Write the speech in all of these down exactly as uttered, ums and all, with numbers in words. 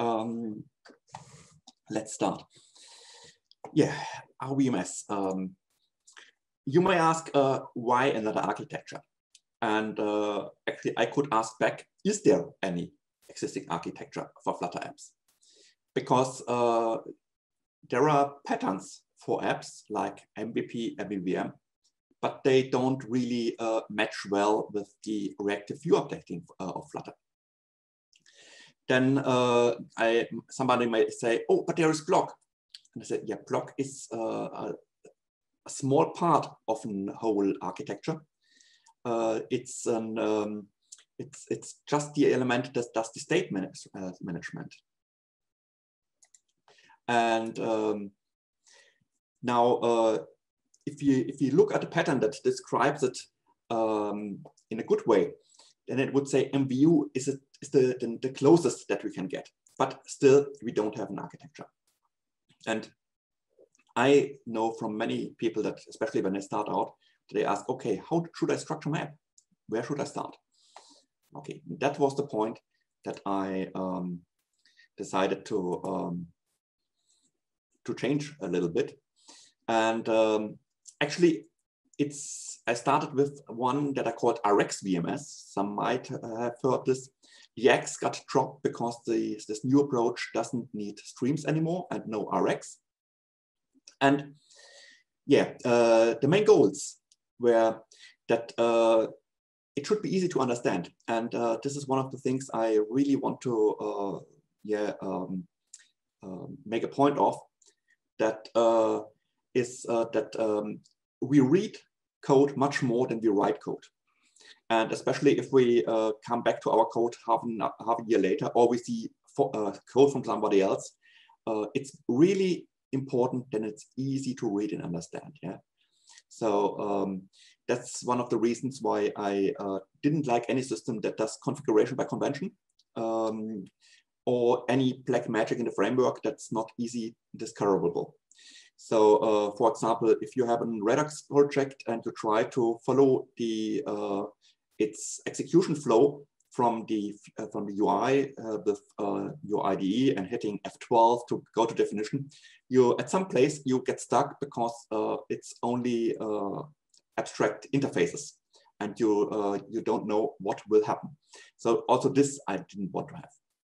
Um, let's start. Yeah, R V M S. Um, you may ask uh, why another architecture? And uh, actually, I could ask back, is there any existing architecture for Flutter apps? Because uh, there are patterns for apps like M V P, M V V M, but they don't really uh, match well with the reactive view updating uh, of Flutter. Then uh, I, somebody might say, oh, but there is block. And I said, yeah, block is uh, a, a small part of a whole architecture. Uh, it's an um, it's it's just the element that does the state manage, uh, management. And um, now, uh, if you if you look at a pattern that describes it um, in a good way, then it would say M V U is it is the, the the closest that we can get, but still we don't have an architecture. And I know from many people that, especially when they start out, they ask, okay, how should I structure my app? Where should I start? Okay, that was the point that I um, decided to um, to change a little bit. And um, actually, it's I started with one that I called R X V M S. Some might have heard this. The X got dropped because the, this new approach doesn't need streams anymore and no R X. And yeah, uh, the main goals were that uh, it should be easy to understand. And uh, this is one of the things I really want to uh, yeah, um, uh, make a point of, that uh, is uh, that um, we read code much more than we write code. And especially if we uh, come back to our code half, an, half a year later, or we see for, uh, code from somebody else, uh, it's really important, then it's easy to read and understand. Yeah. So um, that's one of the reasons why I uh, didn't like any system that does configuration by convention, um, or any black magic in the framework that's not easy discoverable. So uh, for example, if you have a Redux project and you try to follow the uh, its execution flow from the uh, from the U I uh, with uh, your I D E and hitting F twelve to go to definition, you at some place you get stuck because uh, it's only uh, abstract interfaces, and you uh, you don't know what will happen. So also this I didn't want to have.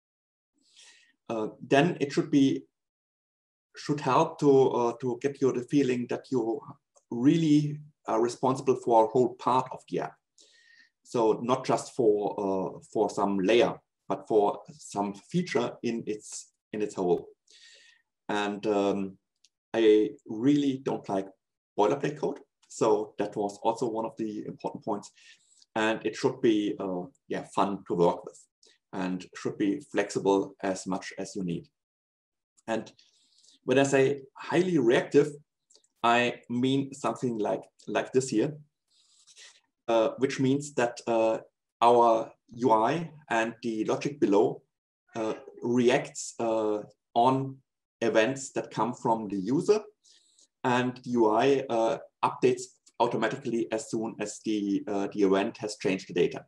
Uh, then it should be should help to uh, to get you the feeling that you really are responsible for a whole part of the app. So not just for uh, for some layer, but for some feature in its in its whole. And um, I really don't like boilerplate code, so that was also one of the important points. And it should be uh, yeah fun to work with, and should be flexible as much as you need. And when I say highly reactive, I mean something like like this here. Uh, which means that uh, our U I and the logic below uh, reacts uh, on events that come from the user, and the U I uh, updates automatically as soon as the, uh, the event has changed the data.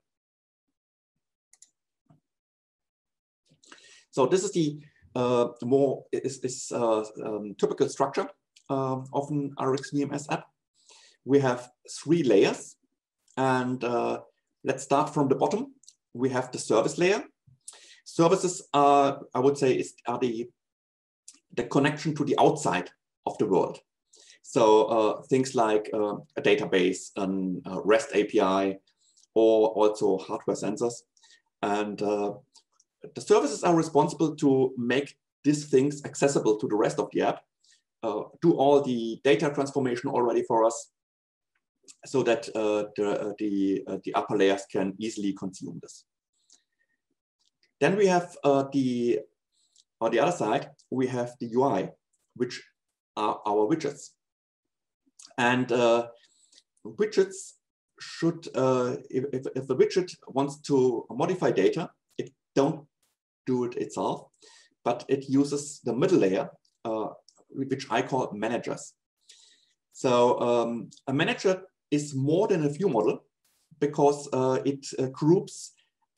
So this is the uh, more is, is uh, um, typical structure uh, of an R X V M S app. We have three layers. And uh, let's start from the bottom. We have the service layer. Services are, I would say, is, are the, the connection to the outside of the world. So uh, things like uh, a database, an uh, REST A P I, or also hardware sensors. And uh, the services are responsible to make these things accessible to the rest of the app, uh, do all the data transformation already for us, so that uh, the, uh, the, uh, the upper layers can easily consume this. Then we have uh, the, on the other side, we have the U I, which are our widgets. And uh, widgets should, uh, if, if, if the widget wants to modify data, it don't do it itself, but it uses the middle layer, uh, which I call managers. So um, a manager is more than a view model, because uh, it uh, groups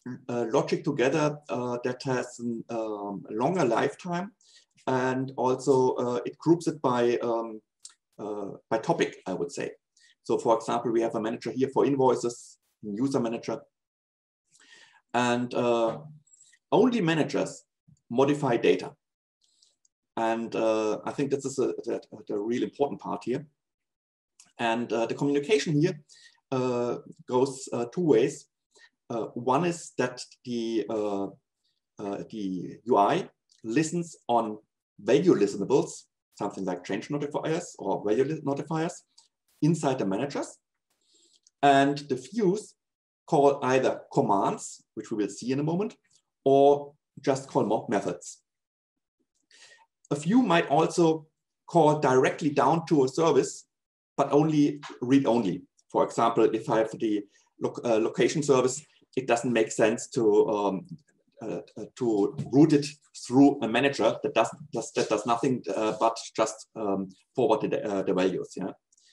uh, logic together uh, that has a um, longer lifetime, and also uh, it groups it by, um, uh, by topic, I would say. So for example, we have a manager here for invoices, user manager, and uh, only managers modify data. And uh, I think this is a, a, a real important part here. And uh, the communication here uh, goes uh, two ways. Uh, one is that the, uh, uh, the U I listens on value listenables, something like change notifiers or value notifiers inside the managers. And the views call either commands, which we will see in a moment, or just call mock methods. A view might also call directly down to a service, but only read only. For example, if I have the lo uh, location service, it doesn't make sense to um, uh, to route it through a manager that does does that does nothing uh, but just um, forward the, uh, the values. Yeah.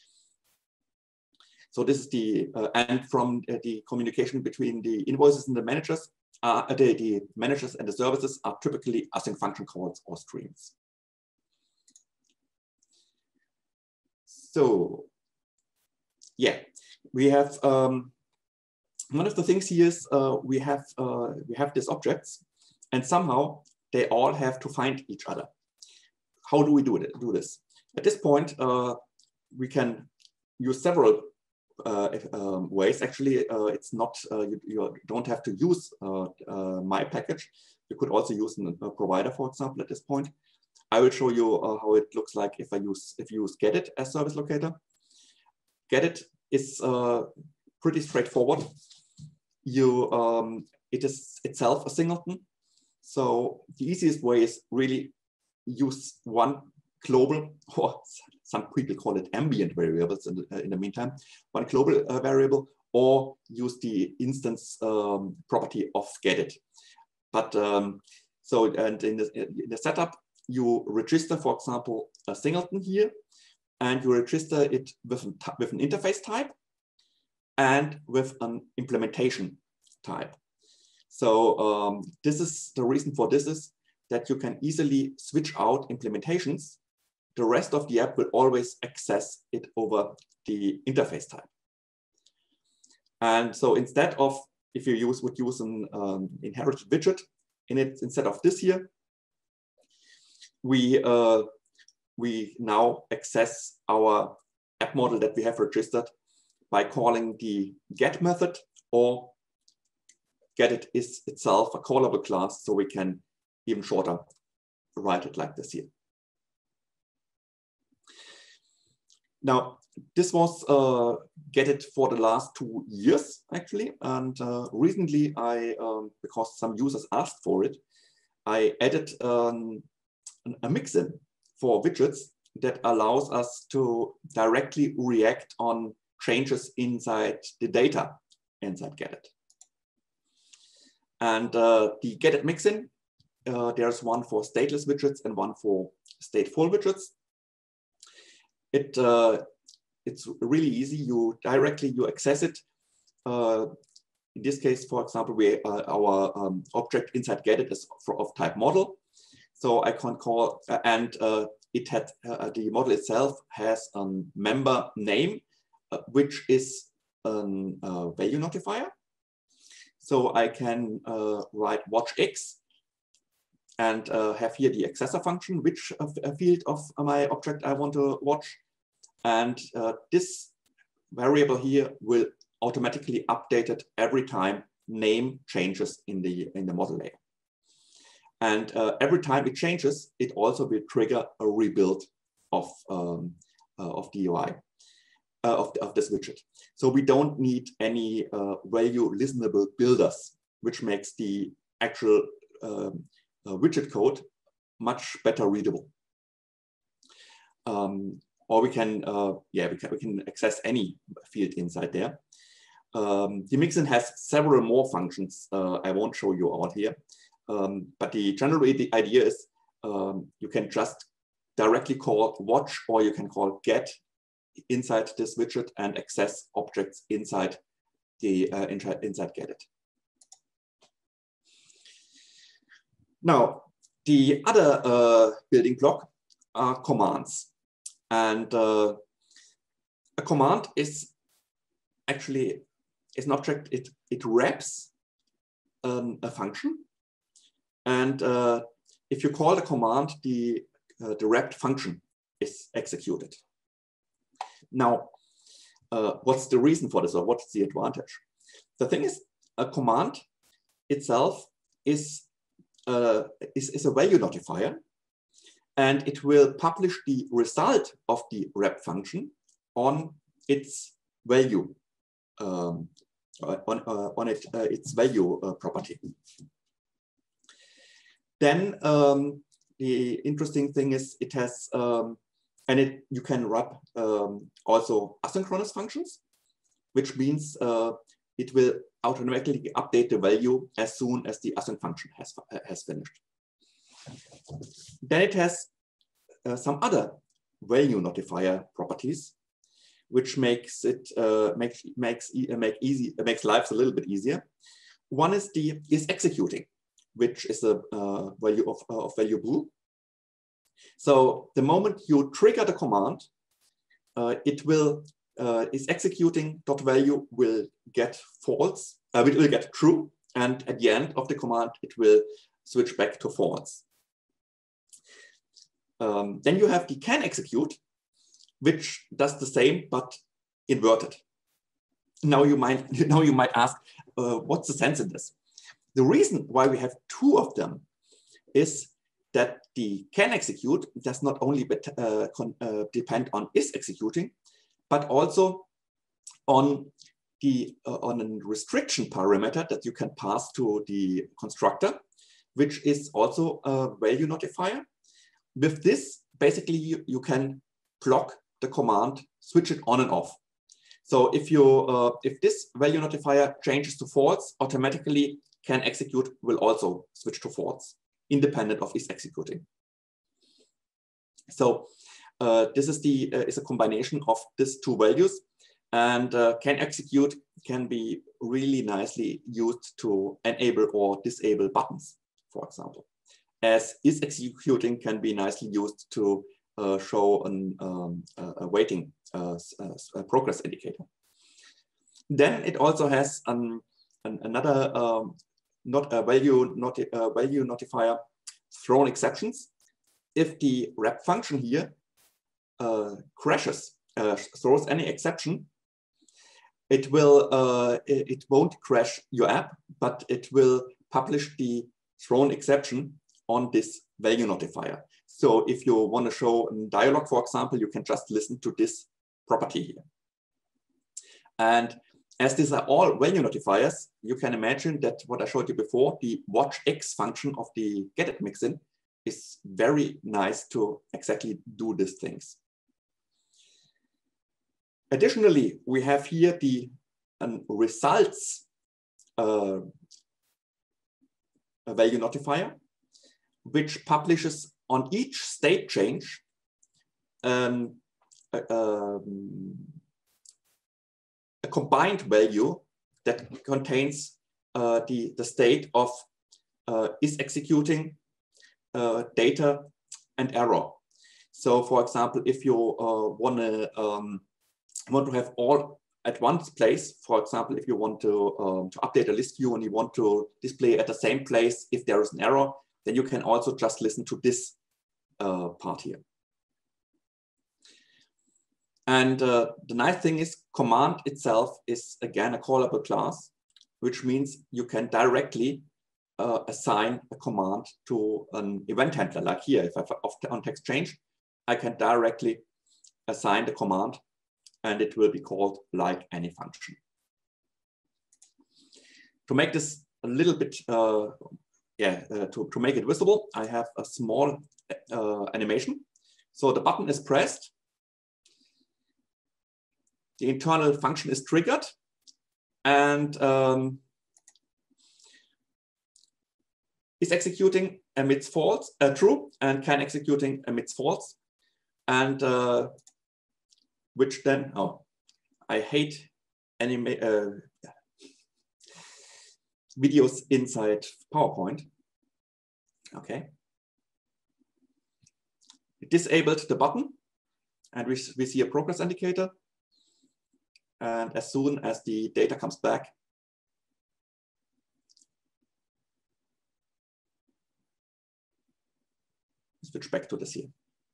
So this is the uh, and from uh, the communication between the invoices and the managers, uh, the, the managers and the services are typically async function calls or streams. So yeah, we have um, one of the things here is uh, we have uh, we have these objects, and somehow they all have to find each other. How do we do it? Do this? At this point, uh, we can use several uh, um, ways. Actually, uh, it's not uh, you, you don't have to use uh, uh, my package. You could also use a provider, for example. At this point, I will show you uh, how it looks like if I use if you use Gedit as service locator. Gedit is uh, pretty straightforward. You um, it is itself a singleton. So the easiest way is really use one global, or some people call it ambient variables in the, uh, in the meantime, one global uh, variable, or use the instance um, property of Gedit. But um, so and in the, in the setup, you register, for example, a singleton here, and you register it with an, with an interface type and with an implementation type. So um, this is the reason for this is that you can easily switch out implementations. The rest of the app will always access it over the interface type. And so instead of, if you use would use an um, inherited widget in it, instead of this here, we uh, we now access our app model that we have registered by calling the get method, or Gedit is itself a callable class, so we can even shorter write it like this here. Now, this was uh, Gedit for the last two years, actually. And uh, recently, I um, because some users asked for it, I added um, a mixin for widgets that allows us to directly react on changes inside the data inside Gedit. And uh, the Gedit mixin, uh, there's one for stateless widgets and one for stateful widgets. It uh, it's really easy. You directly you access it. Uh, in this case, for example, we uh, our um, object inside Gedit is for, of type model. So I can call uh, and uh, it had uh, the model itself has a member name, uh, which is a uh, value notifier. So I can uh, write watch X and uh, have here the accessor function, which uh, field of my object I want to watch. And uh, this variable here will automatically update it every time name changes in the, in the model layer. And uh, every time it changes, it also will trigger a rebuild of, um, uh, of the U I. Uh, of, the, of this widget. So we don't need any uh, value listenable builders, which makes the actual um, uh, widget code much better readable. Um, or we can, uh, yeah, we can, we can access any field inside there. Um, the mixin has several more functions. Uh, I won't show you all here, um, but the general the idea is um, you can just directly call watch, or you can call get inside this widget and access objects inside the uh, inside, inside Gedit. Now, the other uh, building block are commands. And uh, a command is actually is an object, it, it wraps um, a function. And uh, if you call the command, the, uh, the wrapped function is executed. Now, uh, what's the reason for this, or what's the advantage? The thing is, a command itself is, uh, is, is a value notifier, and it will publish the result of the wrap function on its value, um, on, uh, on it, uh, its value uh, property. Then um, the interesting thing is it has, um, and it you can wrap um, also asynchronous functions, which means uh, it will automatically update the value as soon as the async function has, has finished. Then it has uh, some other value notifier properties, which makes it uh, makes makes make easy makes lives a little bit easier. One is the is executing, which is a uh, value of, uh, of value bool. So the moment you trigger the command, uh, it will uh, is executing dot value will get false, uh, it will get true, and at the end of the command it will switch back to false. Um, then you have the can execute, which does the same but inverted. Now you might now you might ask, uh, what's the sense in this? The reason why we have two of them is that the can execute does not only bet, uh, con, uh, depend on is executing, but also on the uh, on a restriction parameter that you can pass to the constructor, which is also a value notifier. With this, basically you, you can block the command, switch it on and off. So if you uh, if this value notifier changes to false, automatically can execute will also switch to false, independent of is executing. So uh, this is the uh, is a combination of these two values, and uh, can execute can be really nicely used to enable or disable buttons, for example, as is executing can be nicely used to uh, show an, um, a waiting uh, a progress indicator. Then it also has an, an, another um, not a value not a value notifier, thrown exceptions. If the wrap function here uh, crashes, uh, throws any exception, it will uh, it, it won't crash your app, but it will publish the thrown exception on this value notifier. So if you want to show a dialog, for example, you can just listen to this property here. And as these are all value notifiers, you can imagine that what I showed you before, the watch X function of the getItMixIn is very nice to exactly do these things. Additionally, we have here the um, results uh, a value notifier, which publishes on each state change um, a, um, a combined value that contains uh, the, the state of uh, is executing, uh, data, and error. So for example, if you uh, want to um, want to have all at one place, for example, if you want to, um, to update a list view and you want to display at the same place if there is an error, then you can also just listen to this uh, part here. And uh, the nice thing is command itself is again a callable class, which means you can directly uh, assign a command to an event handler. Like here, if I have on text change, I can directly assign the command and it will be called like any function. To make this a little bit, uh, yeah, uh, to, to make it visible, I have a small uh, animation. So the button is pressed. The internal function is triggered, and um, is executing emits false, uh, true, and can executing emits false, and uh, which then, oh, I hate anime uh, videos inside PowerPoint. Okay. We disabled the button, and we, we see a progress indicator. And as soon as the data comes back, switch back to this here.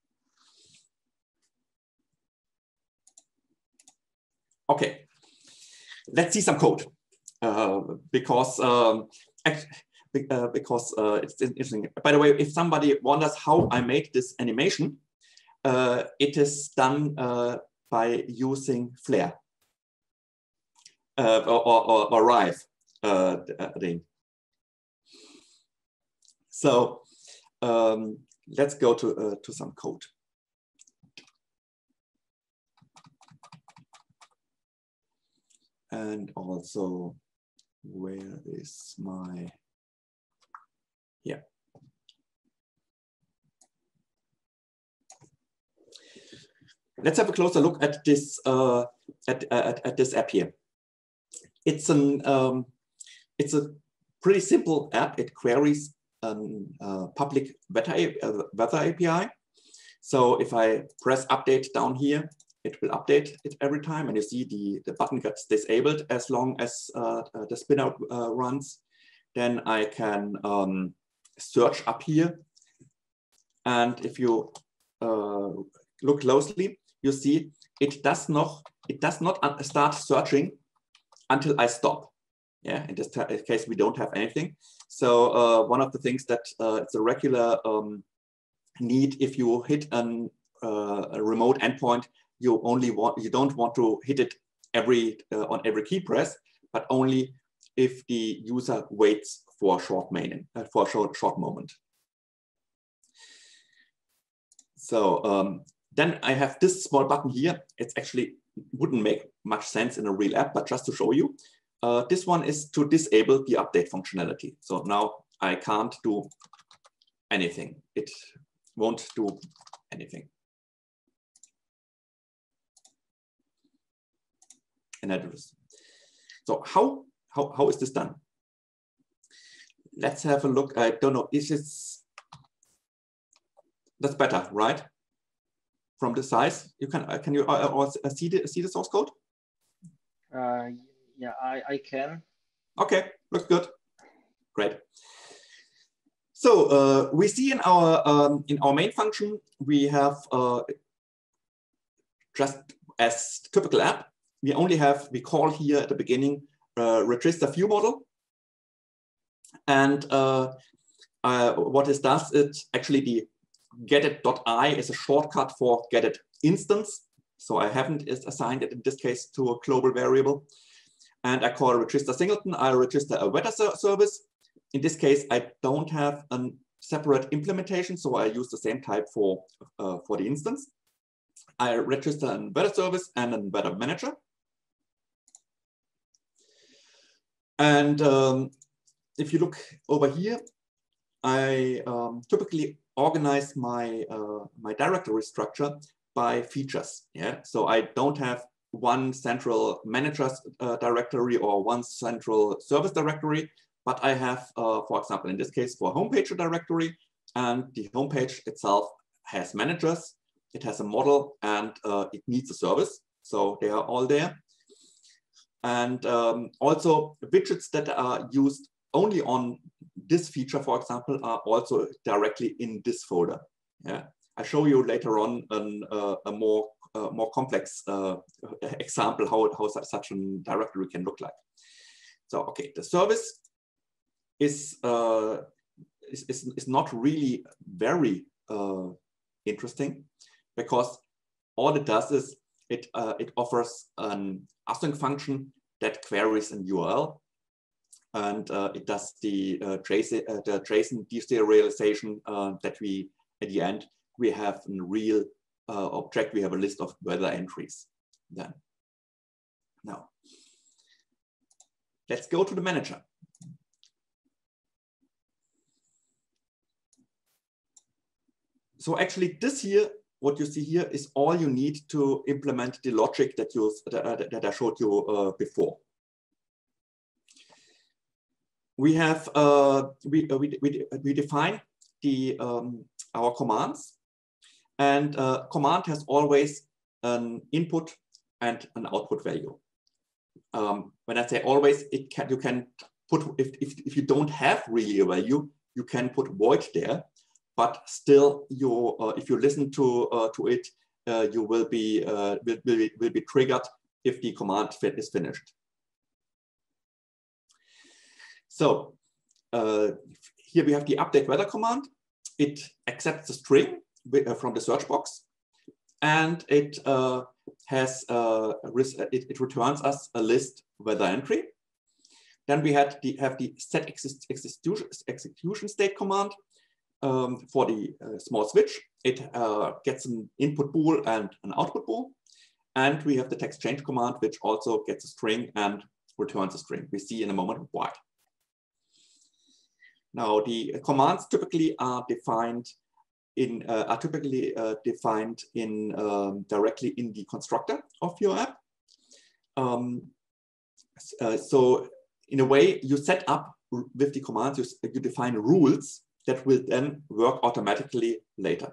Okay, let's see some code uh, because um, uh, because uh, it's interesting. By the way, if somebody wonders how I made this animation, uh, it is done uh, by using Flare uh, or, or, or Rive. Uh, so um, let's go to uh, to some code. And also, where is my, yeah. Let's have a closer look at this uh, at, at, at this app here. It's an um, it's a pretty simple app. It queries a uh, public weather, uh, weather A P I. So if I press update down here, it will update it every time, and you see the, the button gets disabled as long as uh, the spinner uh, runs. Then I can um, search up here. And if you uh, look closely, you see it does not, it does not start searching until I stop. Yeah, in this case, we don't have anything. So uh, one of the things that uh, it's a regular um, need if you hit an, uh, a remote endpoint, you only want, you don't want to hit it every uh, on every key press, but only if the user waits for a short moment, uh, for a short, short moment. So um, then I have this small button here. It's actually wouldn't make much sense in a real app, but just to show you, uh, this one is to disable the update functionality. So now I can't do anything. It won't do anything. And I do this. So how, how, how is this done? Let's have a look. I don't know, is it, that's better, right? From the size, you can, can you uh, uh, see, the, see the source code? Uh, yeah, I, I can. Okay, looks good. Great. So uh, we see in our, um, in our main function, we have uh, just as typical app, we only have, we call here at the beginning, uh, register view model. And uh, uh, what it does, it's actually the getit.i is a shortcut for getit instance. So I haven't assigned it in this case to a global variable. And I call register singleton, I register a weather service. In this case, I don't have a separate implementation, so I use the same type for, uh, for the instance. I register a weather service and a weather manager. And um, if you look over here, I um, typically organize my, uh, my directory structure by features. Yeah, so I don't have one central manager's uh, directory or one central service directory, but I have, uh, for example, in this case, for homepage directory, and the homepage itself has managers, it has a model, and uh, it needs a service. So they are all there. And um, also widgets that are used only on this feature, for example, are also directly in this folder. Yeah, I show you later on an, uh, a more uh, more complex uh, example how how such a directory can look like. So okay, the service is uh, is, is is not really very uh, interesting, because all it does is it uh, it offers an async function that queries an U R L. And uh, it does the, uh, JSON, uh, the JSON deserialization uh, that we, at the end, we have a real uh, object. We have a list of weather entries then. Now, let's go to the manager. So actually this here, what you see here is all you need to implement the logic that, you, uh, that I showed you uh, before. We have uh, we, uh, we, we, we define the um, our commands, and uh, command has always an input and an output value. Um, when I say always, it can you can put if, if if you don't have really a value, you can put void there, but still you uh, if you listen to uh, to it, uh, you will be uh, will, will will be triggered if the command fit is finished. So uh, here we have the update weather command. It accepts a string from the search box, and it uh, has uh, it, it returns us a list weather entry. Then we had the, have the set exist, execution, execution state command um, for the uh, small switch. It uh, gets an input bool and an output bool. And we have the text change command, which also gets a string and returns a string. We see in a moment why. Now, the commands typically are defined in uh, are typically uh, defined in um, directly in the constructor of your app. Um, uh, so, in a way, you set up with the commands, you, you define rules that will then work automatically later.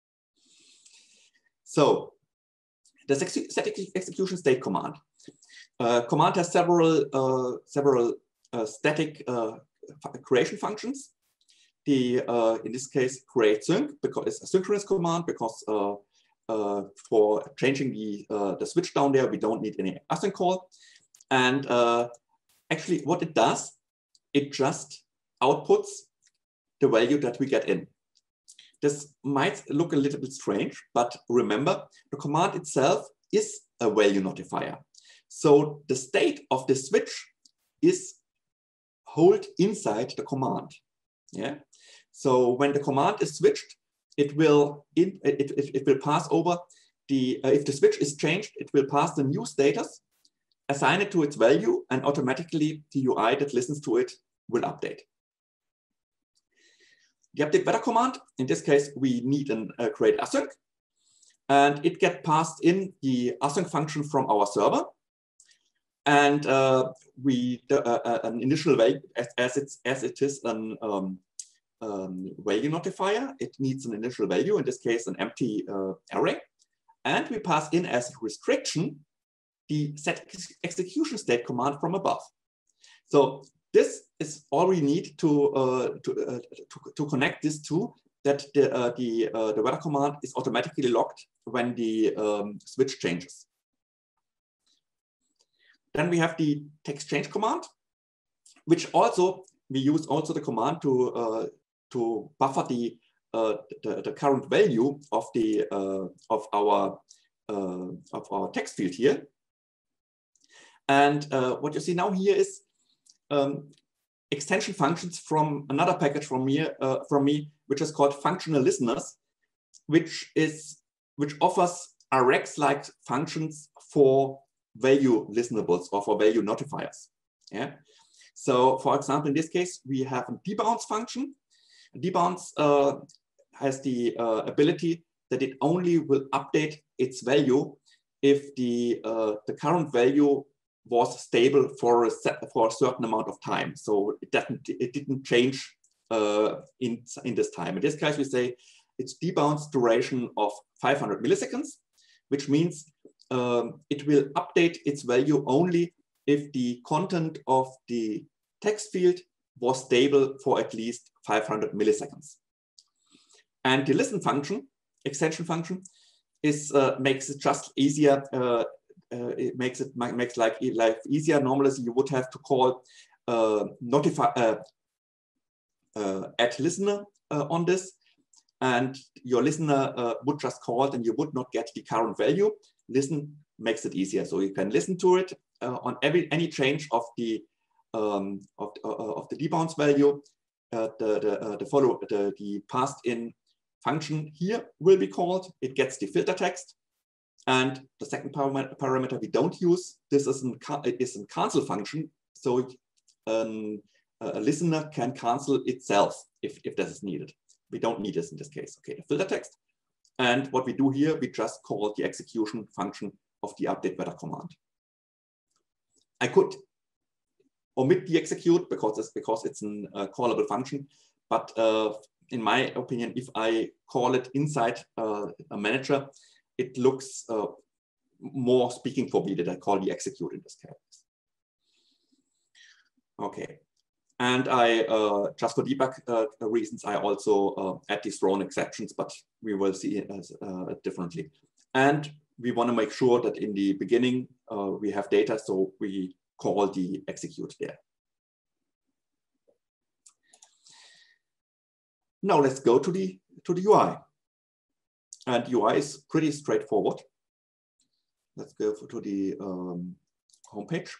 So, the set execution state command. Uh, command has several uh, several uh, static uh, creation functions. The uh, in this case create sync because it's a synchronous command because uh, uh, for changing the uh, the switch down there we don't need any async call. And uh, actually, what it does, it just outputs the value that we get in. This might look a little bit strange, but remember, the command itself is a value notifier. So the state of the switch is held inside the command. Yeah. So when the command is switched, it will in, it, it, it will pass over the uh, if the switch is changed, it will pass the new status, assign it to its value, and automatically the U I that listens to it will update. The update weather command, in this case, we need an uh, create async, and it gets passed in the async function from our server. And uh, we uh, uh, an initial value as, as it's as it is an um, um, value notifier. It needs an initial value, in this case, an empty uh, array, and we pass in as restriction the set ex execution state command from above. So this is all we need to uh, to, uh, to to connect these two. That the uh, the uh, the weather command is automatically locked when the um, switch changes. Then we have the text change command, which also we use also the command to uh, to buffer the, uh, the the current value of the uh, of our uh, of our text field here. And uh, what you see now here is um, extension functions from another package from me uh, from me, which is called functional listeners, which is which offers R X-like functions for value listenables or for value notifiers. Yeah. So, for example, in this case, we have a debounce function. Debounce uh, has the uh, ability that it only will update its value if the uh, the current value was stable for a set, for a certain amount of time. So it didn't it didn't change uh, in in this time. In this case, we say its debounce duration of five hundred milliseconds, which means um, it will update its value only if the content of the text field was stable for at least five hundred milliseconds. And the listen function, extension function, is uh, makes it just easier. Uh, uh, it makes it makes like life easier. Normally, you would have to call uh, notify uh, uh, add listener uh, on this, and your listener uh, would just call it, and you would not get the current value. Listen makes it easier, so you can listen to it uh, on every any change of the um, of uh, of the debounce value. Uh, the the, uh, the follow the the passed in function here will be called. It gets the filter text, and the second parameter, parameter we don't use. This is an it is a cancel function, so um, a listener can cancel itself if if this is needed. We don't need this in this case. Okay, the filter text, and what we do here, we just call the execution function of the update weather command. I could omit the execute because it's because it's a uh, callable function, but uh, in my opinion, if I call it inside uh, a manager, it looks uh, more speaking for me that I call the execute in this case. Okay. And I, uh, just for debug uh, reasons, I also uh, add these thrown exceptions, but we will see it as, uh, differently. And we want to make sure that in the beginning uh, we have data, so we call the execute there. Now let's go to the to the U I. And U I is pretty straightforward. Let's go to the um, homepage.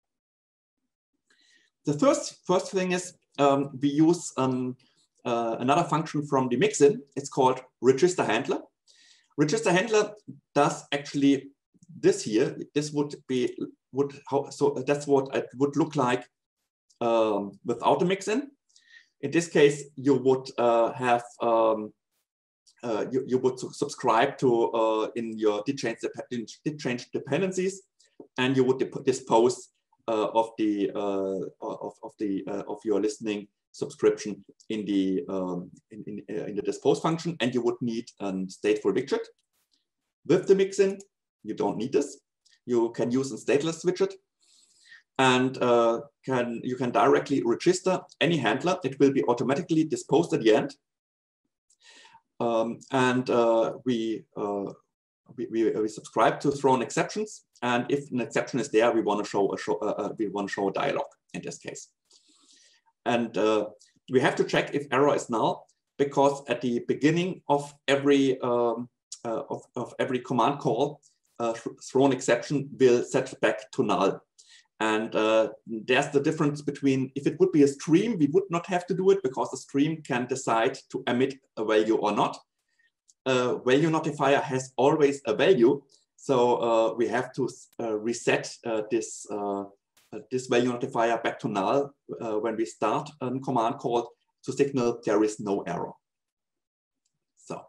The first, first thing is um, we use um, uh, another function from the mixin. It's called register handler. Register handler does actually this here. This would be would how so that's what it would look like um, without the mixin. In this case, you would uh, have um, uh, you, you would subscribe to uh, in your did change did change dependencies, and you would dispose Uh, of the uh, of, of the uh, of your listening subscription in the um, in, in, uh, in the dispose function, and you would need a stateful widget. With the mixin, you don't need this. You can use a stateless widget, and uh, can you can directly register any handler. It will be automatically disposed at the end, um, and uh, we, uh, we we we subscribe to thrown exceptions. And if an exception is there, we want to show a show, uh, uh, we want to show a dialog in this case. And uh, we have to check if error is null, because at the beginning of every um, uh, of, of every command call, uh, thrown exception will set back to null. And uh, there's the difference between, if it would be a stream, we would not have to do it because the stream can decide to emit a value or not. Uh, value notifier has always a value. So uh, we have to uh, reset uh, this, uh, uh, this value notifier back to null uh, when we start a command call to signal there is no error. So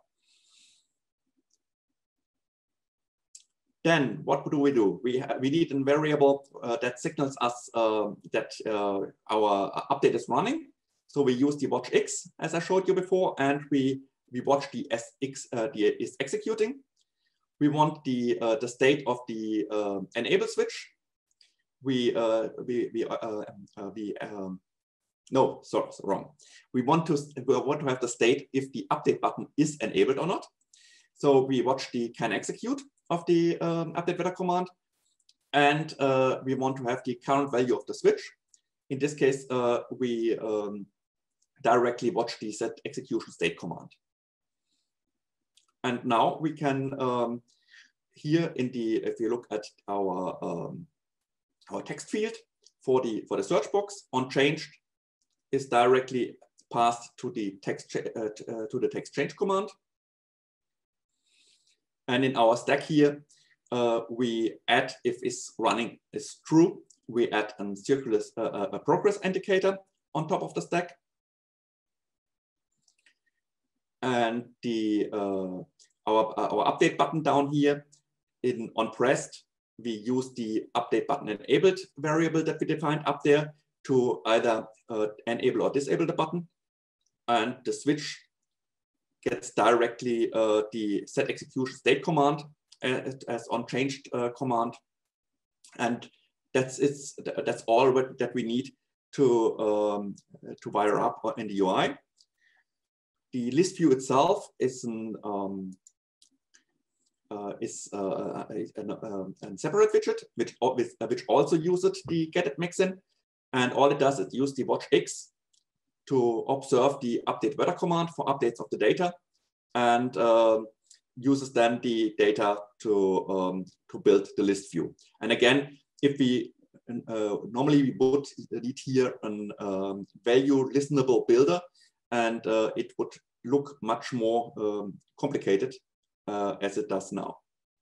then what do we do? We, we need a variable uh, that signals us uh, that uh, our update is running. So we use the watch X as I showed you before, and we, we watch the S X uh, the is executing. We want the uh, the state of the uh, enable switch. We uh, we we uh, uh, we um, no sorry, sorry wrong. We want to we want to have the state if the update button is enabled or not. So we watch the can execute of the um, update weather command, and uh, we want to have the current value of the switch. In this case, uh, we um, directly watch the set execution state command. And now we can, um, here in the, if you look at our, um, our text field for the, for the search box, onChanged is directly passed to the text, uh, to the text change command. And in our stack here, uh, we add, if is running is true, we add a circular, uh, a progress indicator on top of the stack. And the uh, our, our update button down here in on pressed, we use the update button enabled variable that we defined up there to either uh, enable or disable the button. And the switch gets directly uh, the set execution state command as, as onChanged uh, command. And that's it's that's all that we need to um, to wire up in the U I. The list view itself is an um, uh, is uh, a, a, a separate widget which which also uses the getAtMixin, and all it does is use the watch X to observe the update weather command for updates of the data, and uh, uses then the data to um, to build the list view. And again, if we uh, normally we would need here an um, value listenable builder, and uh, it would look much more um, complicated uh, as it does now.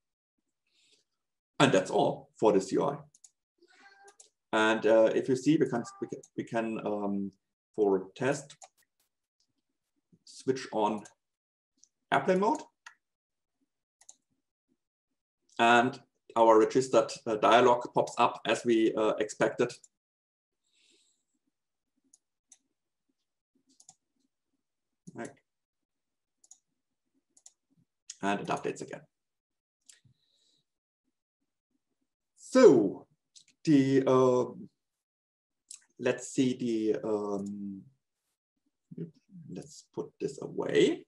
And that's all for this U I. And uh, if you see, we can we can, we can um, for test switch on airplane mode, and our registered uh, dialog pops up as we uh, expected. and it updates again. So the uh, let's see the um, let's put this away.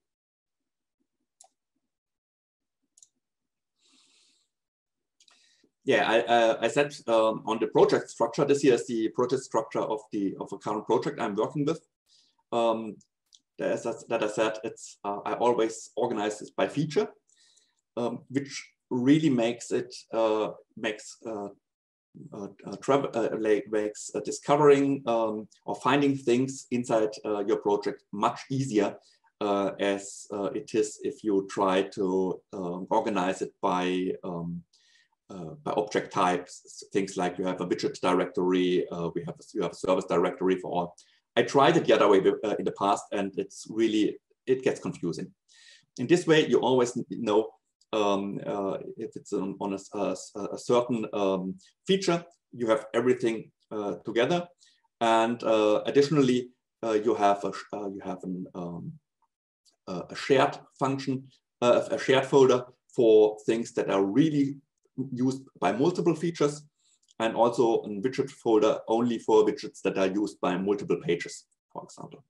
Yeah, I, uh, I said um, on the project structure, this here is the project structure of the of a current project I'm working with. Um, as I, that I said, it's uh, I always organize this by feature, um, which really makes it uh, makes uh, uh, uh, travel uh, makes uh, discovering um, or finding things inside uh, your project much easier uh, as uh, it is if you try to um, organize it by um, Uh, by object types, things like you have a widget directory, uh, we have a, you have a service directory for all. I tried it the other way uh, in the past, and it's really, it gets confusing. In this way, you always know um, uh, if it's on, on a, a, a certain um, feature, you have everything uh, together, and uh, additionally, uh, you have a uh, you have an, um, a shared function, uh, a shared folder for things that are really used by multiple features, and also a widget folder only for widgets that are used by multiple pages, for example.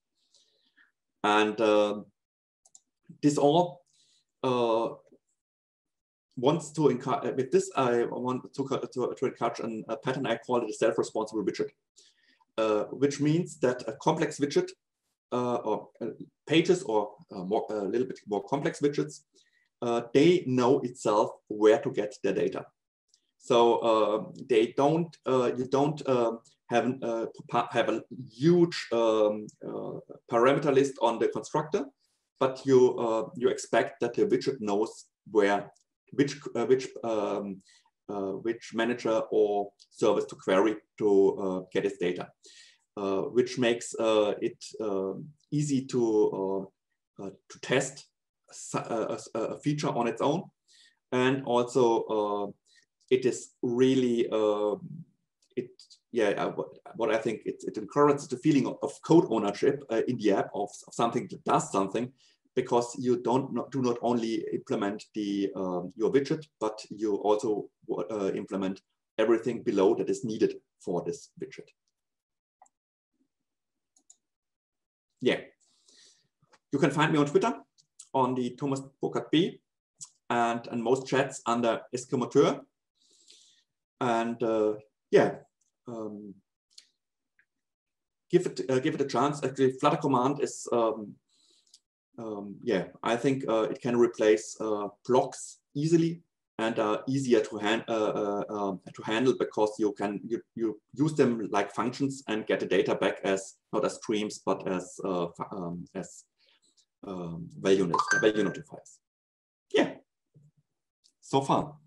And uh, this all uh, wants to encourage, with this I want to, to, to encourage an, a pattern, I call it a self-responsible widget, uh, which means that a complex widget uh, or uh, pages or uh, more, a little bit more complex widgets, Uh, they know itself where to get their data. So uh, they don't, uh, you don't uh, have, uh, have a huge um, uh, parameter list on the constructor, but you, uh, you expect that the widget knows where, which, uh, which, um, uh, which manager or service to query to uh, get its data, uh, which makes uh, it uh, easy to, uh, uh, to test A, a feature on its own, and also uh, it is really uh, it yeah what, what I think it, it encourages the feeling of, of code ownership uh, in the app of, of something that does something, because you don't not, do not only implement the um, your widget, but you also uh, implement everything below that is needed for this widget. Yeah, you can find me on Twitter on the Thomas Burkhardt B, and, and most chats under Eskimoteur. And uh, yeah, um, give it uh, give it a chance. Actually, Flutter Command is um, um, yeah, I think uh, it can replace uh, blocks easily and are uh, easier to, hand, uh, uh, uh, to handle, because you can you, you use them like functions and get the data back as not as streams but as uh, um, as Um, value, value notifiers. Yeah, so far.